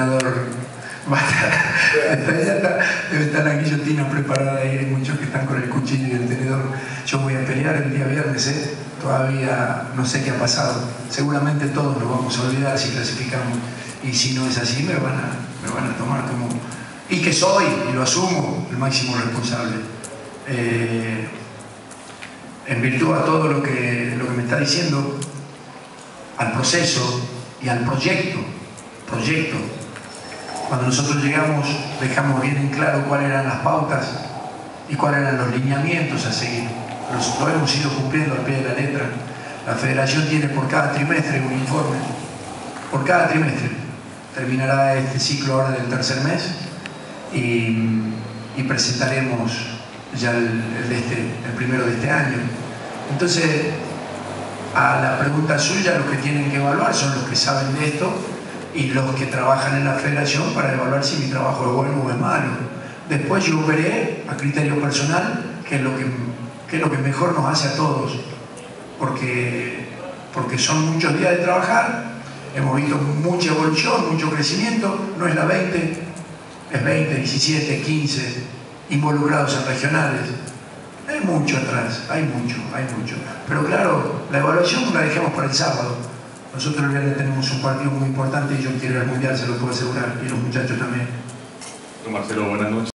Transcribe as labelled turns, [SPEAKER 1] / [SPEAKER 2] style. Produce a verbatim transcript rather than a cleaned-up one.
[SPEAKER 1] entrenador va a estar, ya está, debe estar la guillotina preparada ahí, hay muchos que están con el cuchillo y el tenedor. Yo voy a pelear el día viernes, ¿eh? Todavía no sé qué ha pasado, seguramente todos nos vamos a olvidar si clasificamos, y si no es así me van a, me van a tomar como, y que soy, y lo asumo, el máximo responsable. Eh, en virtud a todo lo que, lo que me está diciendo, al proceso y al proyecto, proyecto, cuando nosotros llegamos dejamos bien en claro cuáles eran las pautas y cuáles eran los lineamientos a seguir. Los, lo hemos ido cumpliendo al pie de la letra. La federación tiene por cada trimestre un informe, por cada trimestre. Terminará este ciclo ahora del tercer mes y, y presentaremos ya el, el, de este, el primero de este año. Entonces, a la pregunta suya, los que tienen que evaluar son los que saben de esto y los que trabajan en la federación para evaluar si mi trabajo es bueno o es malo. Después yo veré a criterio personal qué es lo que, qué es lo que mejor nos hace a todos, porque, porque son muchos días de trabajar, hemos visto mucha evolución, mucho crecimiento, no es la veinte, es veinte, diecisiete, quince involucrados en regionales. Hay mucho atrás, hay mucho, hay mucho. Pero claro, la evaluación la dejamos para el sábado. Nosotros el viernes tenemos un partido muy importante y yo quiero ir al Mundial, se lo puedo asegurar, y los muchachos también.
[SPEAKER 2] Don Marcelo, buenas noches.